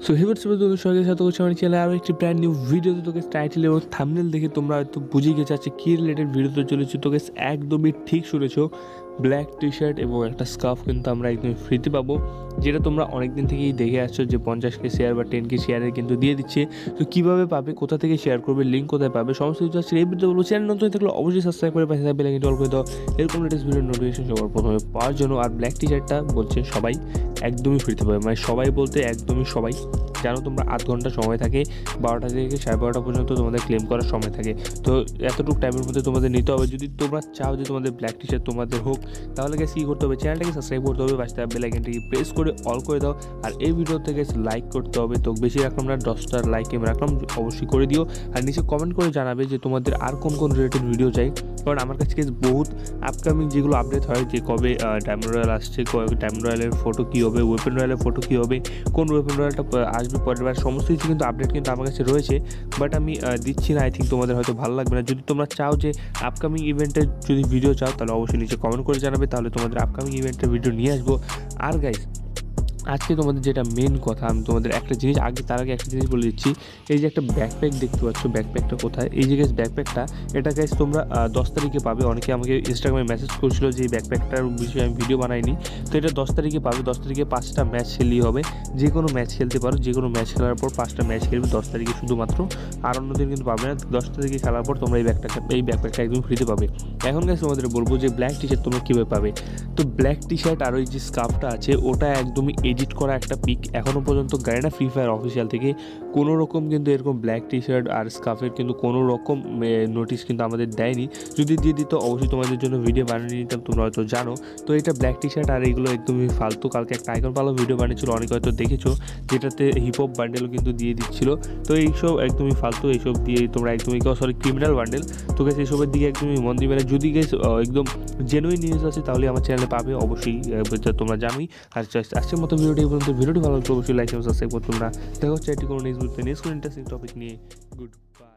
So হিবার সবাই তোকে সবাইকে সাথে করছি আমার চ্যানেলে আরও একটি ব্র্যান্ড নিউ ভিডিওতে। তোকে টাইটেল এবং থাম্বনেল দেখে তোমরা হয়তো বুঝে গেছে আছে কী রিলেটেড ভিডিওতে চলেছে। তোকে একদমই ঠিক শুনেছো, ব্ল্যাক টি শার্ট এবং একটা স্কার্ফ কিন্তু আমরা একদমই ফ্রিতে পাবো, যেটা তোমরা অনেক দিন থেকেই দেখে আসছো যে 50K শেয়ার বা 10K শেয়ারের কিন্তু দিয়ে দিচ্ছে। তো কীভাবে পাবে, কোথা থেকে শেয়ার করবে, লিঙ্ক কোথায় পাবে, সমস্ত কিছু আছে এই ভিডিওতে বলবো। চ্যানেল নতুন থাকলে অবশ্যই সাবস্ক্রাইব করে পাশে থাকবে, লাইকটা অল করে দাও এরকম লেটেস্ট ভিডিওর নোটিফিকেশন সবার প্রথমে পাওয়ার জন্য। আর ব্ল্যাক টি শার্টটা বলছে সবাই একদমই ফ্রিতে পাবে, মানে সবাই বলতে একদমই সবাই। জানো তোমরা 8 ঘন্টা সময় থাকে, 12টা থেকে 12:30 পর্যন্ত তোমাদের ক্লেম করার সময় থাকে। তো এতটুকু টাইমের মধ্যে তোমাদের নিতে হবে। যদি তোমরা চাও যে তোমাদের ব্ল্যাক টি শার্ট তোমাদের হোক, তাহলে কী করতে হবে, চ্যানেলটাকে সাবস্ক্রাইব করতে হবে, পাশে বেল আইকনটাকে প্রেস করে অল করে দাও। আর এই ভিডিও থেকে লাইক করতে হবে, তো বেশি রাখলাম না, 10টা লাইক আমি রাখলাম, অবশ্যই করে দিও। আর নিচে কমেন্ট করে জানাবে যে তোমাদের আর কোন কোন রিলেটেড ভিডিও চাই, কারণ আমার কাছে বহুত আপকামিং যেগুলো আপডেট হয় যে কবে ডায়মন্ড রয়্যাল আসছে, ডায়মন্ড রয়্যালের ফটো কী হবে, ওয়েপন রয়্যালের ফটো কী হবে, কোন ওয়েপন রয়্যালটা আসবে পরের বার, সমস্ত কিছু কিন্তু আপডেট কিন্তু আমার কাছে রয়েছে। বাট আমি দিচ্ছি না, আই থিঙ্ক তোমাদের হয়তো ভালো লাগবে না। যদি তোমরা চাও যে আপকামিং ইভেন্টের যদি ভিডিও চাও, তাহলে অবশ্যই নিচে কমেন্ট করে জানাবে, তাহলে তোমাদের আপকামিং ইভেন্টের ভিডিও নিয়ে আসবো। আর গাইস, আজকে তোমাদের যেটা মেন কথা, আমি তোমাদের একটা জিনিস তার আগে একটা জিনিস বলে দিচ্ছি। এই যে একটা ব্যাকপ্যাক দেখতে পাচ্ছ, ব্যাকপ্যাকটা কোথায়, এই যে গাইস ব্যাকপ্যাকটা, এটা গাইস তোমরা 10 তারিখে পাবে। অনেকে আমাকে ইনস্টাগ্রামে মেসেজ করছিল যে এই ব্যাকপ্যাকটার বিষয়ে আমি ভিডিও বানাইনি, তো এটা 10 তারিখে পাবে। 10 তারিখে 5টা ম্যাচ খেললেই হবে, যে কোনো ম্যাচ খেলতে পারো, যে কোনো ম্যাচ খেলার পর 5টা ম্যাচ খেলবে 10 তারিখে শুধুমাত্র, আর অন্যদিন কিন্তু পাবে না। 10 তারিখে খেলার পর তোমরা এই ব্যাকপ্যাকটা একদম ফ্রিতে পাবে। এখন গাইস তোমাদের বলবো যে ব্ল্যাক টি শার্ট তোমরা কীভাবে পাবে। তো ব্ল্যাক টি শার্ট আর ওই যে স্কার্ফটা আছে, ওটা একদমই এডিট করা একটা পিক। এখনও পর্যন্ত গায়না ফ্রি ফায়ার অফিসিয়াল থেকে কোনো রকম কিন্তু এরকম ব্ল্যাক টি শার্ট আর স্কার্ফের কিন্তু কোনো রকম নোটিশ কিন্তু আমাদের দেয়নি। যদি দিয়ে দিত অবশ্যই তোমাদের জন্য ভিডিও বানিয়ে নিতাম, তোমরা হয়তো জানো। তো এটা ব্ল্যাক টি শার্ট আর এইগুলো একদমই ফালতু। কালকে একটা আইকন পালো ভিডিও বানিয়েছিল, অনেকে হয়তো দেখেছো, যেটাতে হিপহপ বান্ডেলও কিন্তু দিয়ে দিচ্ছিল। তো এইসব একদমই ফালতু, এইসব দিয়ে তোমরা একদমই ক্রিমিনাল বান্ডেল। তো গেছে এইসবের দিকে একদমই মন দিবে না। যদি গেছে একদম জেনুইন নিউজ আছে, তাহলে আমার চ্যানেলে পাবে অবশ্যই, তোমরা জানোই। আর আজকের মতো ভিডিওটি পর্যন্ত। ভিডিওটি ভালো লাগলে অবশ্যই লাইক এবং সাবস্ক্রাইব করতে তোমরা। দেখা হচ্ছে এটি কোনো নেক্সট ইন্টারেস্টিং টপিক নিয়ে। Good bye.